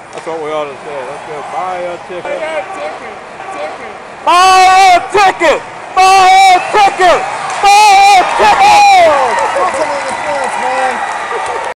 That's what we ought to say. Let's go buy a ticket. Buy a ticket. Buy a ticket!